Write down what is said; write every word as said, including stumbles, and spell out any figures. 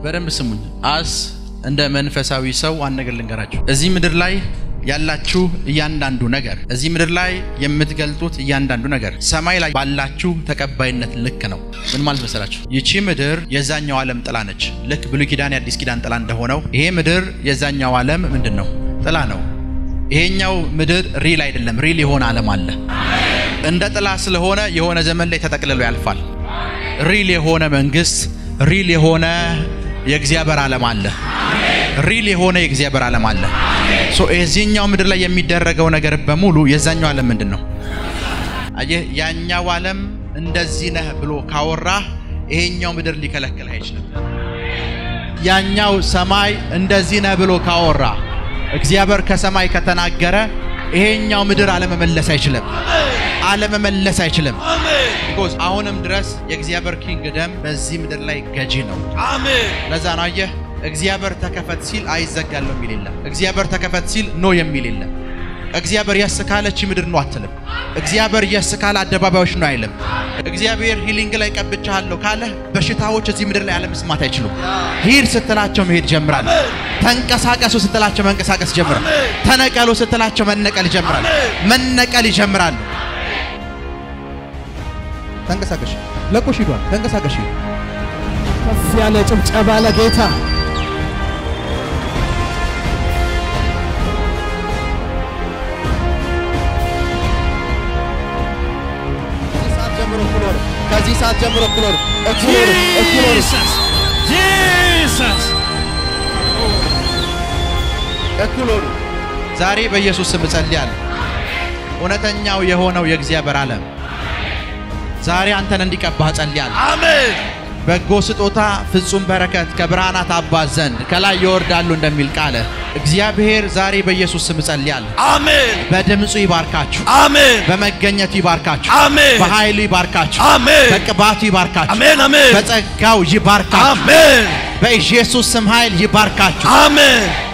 በደንብ ስሙኝ አስ እንደ መንፈሳዊ ሰው አንድ ነገር ልንገራችሁ እዚህ ምድር ላይ ያላችሁ እያንዳንዱ ነገር እዚህ ምድር ላይ የምትገልጡት እያንዳንዱ ነገር ሰማይ ላይ ባላችሁ ተቀባይነት ልክ ነው ምን ማለት መሰላችሁ ይቺ ምድር የዛኛው ዓለም ጥላ ነች ልክ ብሉይ ኪዳን የአዲስ ኪዳን ጥላ እንደሆነው ይሄ ምድር የዛኛው ዓለም ምንድነው ጥላ ነው ይሄኛው ምድር ሪል አይደለም ሪል የሆነ ዓለም አለ እንደ ጥላ ስለሆነ የሆነ ዘመን ላይ ተጠቅልሎ ያልፋል ሪል የሆነ መንግስት ሪል የሆነ የእግዚአብሔር ዓለም አለ ሪል የሆነ የእግዚአብሔር ዓለም አለ ሶ እዚህኛው ምድር ላይ የሚደረገው ነገር በሙሉ የዛኛው ዓለም ምንድነው አየህ ያኛው ዓለም እንደዚህ ነህ ብሎ ካወራ ይሄኛው ምድር ሊከለከል አይችልም ያኛው ሰማይ እንደዚህ ነህ ብሎ ካወራ እግዚአብሔር ከሰማይ ከተናገረ ይሄኛው ምድር ዓለም መመለስ አይችልም ዓለም መመለስ አይችልም because አሁንም ድረስ የእግዚአብሔር ኪንግደም በዚህ ምድር ላይ ገጂ ነው አሜን ለዛ ነው አየህ እግዚአብሔር ተከፈት ሲል አይዘጋለው የሚል የለም እግዚአብሔር ተከፈት ሲል ኖ የሚል የለም እግዚአብሔር ያስካለች ምድር ነው አትልም እግዚአብሔር ያስካለ አደባባዮች ነው አይልም እግዚአብሔር ሂሊንግ ላይ ቀብቻለሁ ካለ በሽታዎች እዚህ ምድር ላይ ዓለም መስማት አይችሉም ሂድ ስትላቸው መሄድ ጀምራል ተንቀሳቀሱ ስትላቸው መንቀሳቀስ ጀምራል ተነቀሉ ስትላቸው መነቀል ጀምራል መነቀል ይጀምራል ተንቀሳቀሽ ለቆሽ ሂዷል ተንቀሳቀሽ ከፍ ያለ ጭብጨባ ለጌታ ከዚህ ሰዓት ጀምሮ ኩሎር ኩሎር ኩሎር ጂሰስ ኩሎር ዛሬ በኢየሱስ ስም ጸልያለሁ እውነተኛው የሆነው የእግዚአብሔር ዓለም ዛሬ አንተን እንዲቀባህ ጸልያለሁ አሜን በጎ ስጦታ ፍጹም በረከት ከብርሃናት አባት ዘንድ ከላይ ይወርዳሉ እንደሚል ቃል እግዚአብሔር ዛሬ በኢየሱስ ስም ጸልያለሁ አሜን በድምጹ ይባርካችሁ አሜን በመገኘቱ ይባርካችሁ አሜን በኃይሉ ይባርካችሁ አሜን በቅባቱ ይባርካችሁ አሜን አሜን በጸጋው ይባርካችሁ አሜን በኢየሱስ ስም ኃይል ይባርካችሁ አሜን